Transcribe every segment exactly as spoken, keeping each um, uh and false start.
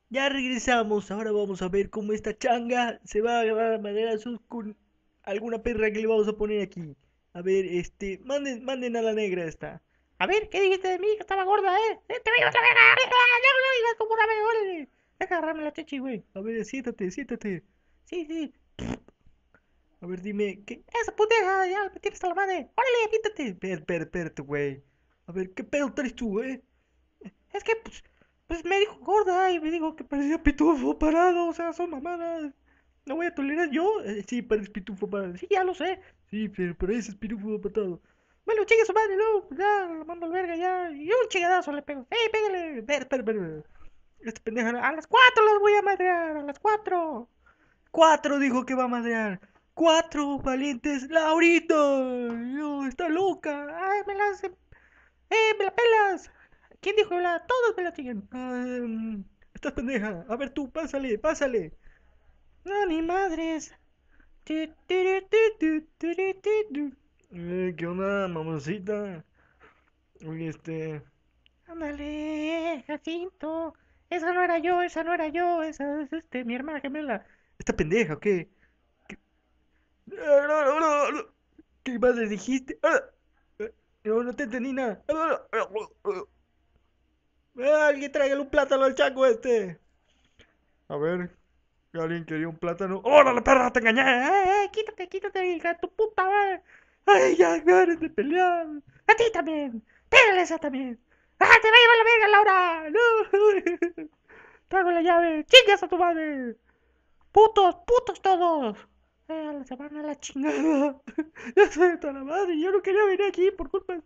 Ya regresamos, ahora vamos a ver cómo esta changa se va a agarrar a madrazos con alguna perra que le vamos a poner aquí. A ver, este, manden, manden a la negra esta. A ver, ¿qué dijiste de mí? Que estaba gorda, ¿eh? ¡Eh, te veo otra vez! ¡No digas como una vez, órale! Deja de agarrarme la chichi, güey. A ver, siéntate, siéntate. Sí, sí. A ver, dime, ¿qué? ¡Esa puteja! ¡Ya me tienes a la madre! ¡Órale, quítate! Espérate, espérate, espérate, güey. A ver, ¿qué pedo traes tú, eh? Es que, pues, pues me dijo gorda y me dijo que parecía pitufo parado, o sea, son mamadas. No voy a tolerar yo. Eh, sí, pareces pitufo parado. Sí, ya lo sé. Sí, pero pareces pitufo patado. Bueno, chingue su madre, no, pues ya, lo mando al verga ya. Y un chingadazo le pego. ¡Ey, pégale! Espera, espera, espera. Esta pendeja, a las cuatro las voy a madrear, a las cuatro. Cuatro dijo que va a madrear. Cuatro valientes Laurito. No, está loca. Ay, me la hace. ¡Eh, me la pelas! ¿Quién dijo la? Todos me la siguen. Ah, em, estás pendeja. A ver tú, pásale, pásale. No, ni madres. Tu, turu, tu, tu, turu, tu, tu. Eh, ¿qué onda, mamacita? Oye, este. Ándale, Jacinto. Esa no era yo, esa no era yo, esa es este, mi hermana gemela. ¿Esta pendeja o qué? ¿Qué, Ah, no, no, no, no. ¿Qué más les dijiste? Ah, eh, No, no te entendí nada. Ah, ah, ah, ah. Ah, alguien tráigale un plátano al chango este. A ver, alguien quería un plátano. ¡Órale, perra! ¡Te engañé! ¡Eh, eh! Quítate, quítate, hija de tu puta madre! ¡Ay, ya, ganas de pelear! ¡A ti también! ¡Pégale esa también! ¡Ah, te va a llevar la verga, Laura! ¡No! ¡Trago la llave! ¡Chingas a tu madre! ¡Putos, putos todos! ¡Eh, se van a la chingada! ¡Ya soy de toda la madre! Yo no quería venir aquí por culpa.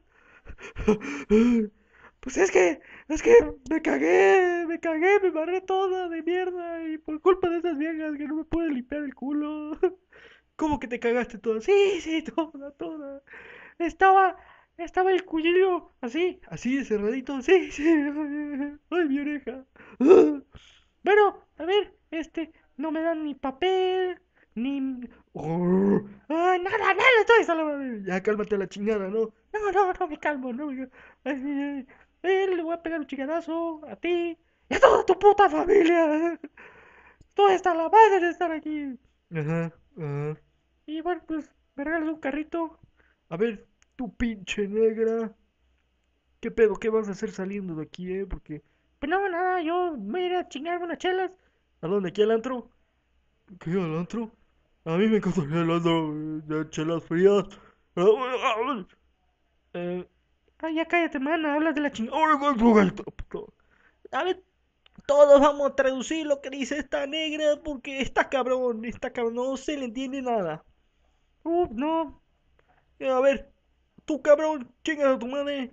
Pues es que, es que me cagué, me cagué, me barré toda de mierda y por culpa de esas viejas que no me pude limpiar el culo. ¿Cómo que te cagaste toda? Sí, sí, toda, toda. Estaba, estaba el cuchillo así, así, cerradito, sí, sí. Ay, mi oreja. Bueno, a ver, este, no me dan ni papel, ni... Oh, ah, nada, nada, estoy solo... Ya cálmate a la chingada, ¿no? No, no, no me calmo, no me... Ay, ay, ay, le voy a pegar un chingadazo a ti y a toda tu puta familia. Tú estás la madre de estar aquí. Ajá, ajá. Y bueno, pues, me regalas un carrito. A ver, tu pinche negra. ¿Qué pedo? ¿Qué vas a hacer saliendo de aquí, eh? Porque... Pues no, nada, yo voy a ir a chingarme unas chelas. ¿A dónde? ¿Aquí al antro? ¿Qué al antro? A mí me encantaría el antro eh, de chelas frías. Eh, ay, ya cállate, mana, hablas de la chingada. A ver, todos vamos a traducir lo que dice esta negra porque está cabrón, está cabrón, no se le entiende nada. Uh, no. Eh, a ver, tú cabrón, chingas a tu madre.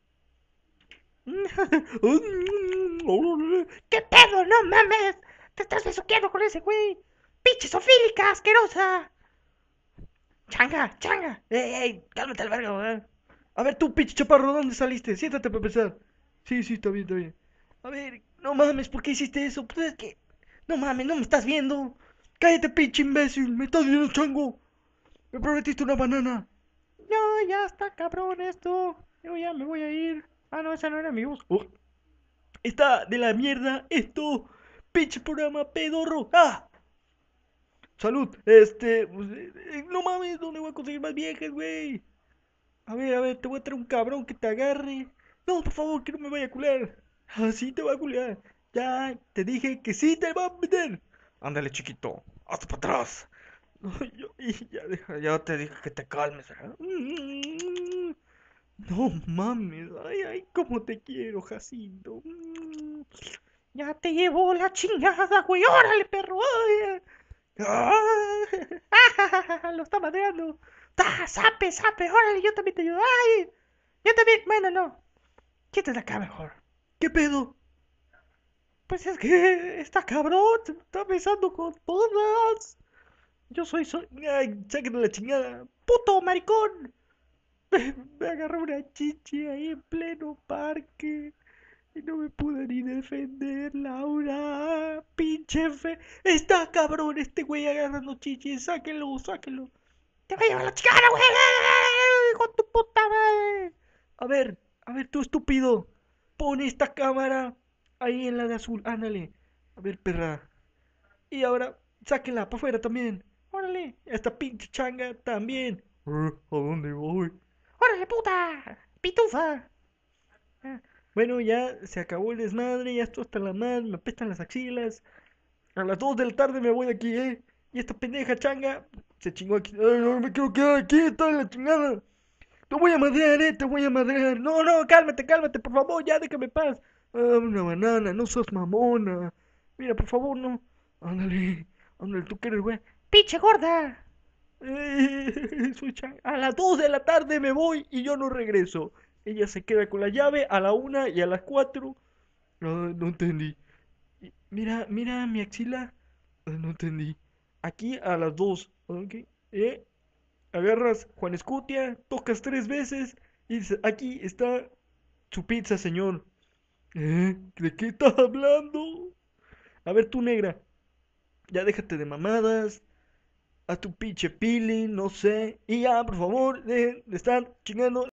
¿Qué pedo? No mames. Te estás besuqueando con ese güey. Pinche sofílica, asquerosa. Changa, changa. Ey, ey, cálmate al verga, weón. A ver, tú, pinche chaparro, ¿dónde saliste? Siéntate para empezar. Sí, sí, está bien, está bien. A ver, no mames, ¿por qué hiciste eso? Pues es que... No mames, no me estás viendo. Cállate, pinche imbécil. Me estás viendo, chango. Me prometiste una banana. No, ya está cabrón esto. Yo ya me voy a ir. Ah, no, esa no era mi voz. Oh, está de la mierda esto. Pinche programa pedorro. ¡Ah! Salud. Este, pues, eh, eh, no mames, ¿dónde voy a conseguir más viejas, güey? A ver, a ver, te voy a traer un cabrón que te agarre. No, por favor, que no me vaya a culear. Así te va a culear. Ya te dije que sí te va a meter. Ándale, chiquito. Hasta para atrás. No, yo, y ya, deja, ya te dije que te calmes. ¿Eh? Mm, No mames. Ay, ay, cómo te quiero, Jacinto. Mm, Ya te llevó la chingada, güey. Órale, perro. Ay, ¡Ah! Lo está madreando. ¡Ah! ¡Sape, sape! ¡Órale, yo también te ayudo! ¡Ay! Yo también. Bueno, no. Quítate acá mejor. ¿Qué pedo? Pues es que está cabrón. Se me está besando con todas. Yo soy, soy. ¡Ay! ¡Sáquenme la chingada! ¡Puto maricón! Me, me agarró una chichi ahí en pleno parque. Y no me pude ni defender, Laura. Pinche fe. Está cabrón este güey agarrando chichis. Sáquenlo, sáquenlo. Te voy a llevar la chingada, güey. Con tu puta madre. A ver, a ver, tú estúpido. Pon esta cámara ahí en la de azul. Ándale. A ver, perra. Y ahora, sáquenla para afuera también. Órale, esta pinche changa también. Eh, ¿A dónde voy? ¡Órale, puta! ¡Pitufa! Ah, bueno, ya se acabó el desmadre, ya esto hasta la madre, me apestan las axilas. A las dos de la tarde me voy de aquí, ¿eh? Y esta pendeja changa se chingó aquí. Ay, no me quiero quedar aquí, está en la chingada. Te voy a madrear, eh, te voy a madrear. No, no, cálmate, cálmate, por favor, ya déjame paz. Ah, una banana, no sos mamona. Mira, por favor, no. Ándale, ándale, tú que eres, güey. ¡Pinche gorda! Eh, soy chan- A las dos de la tarde me voy y yo no regreso. Ella se queda con la llave a la una y a las cuatro. Ah, no entendí. Y- Mira, mira mi axila. Ah, no entendí. Aquí a las dos. ¿Ok? ¿Eh? Agarras Juan Escutia, tocas tres veces y dices, aquí está su pizza, señor. ¿Eh? ¿De qué estás hablando? A ver, tú, negra, ya déjate de mamadas, haz tu pinche peeling, no sé. Y ya, por favor, dejen de estar chingando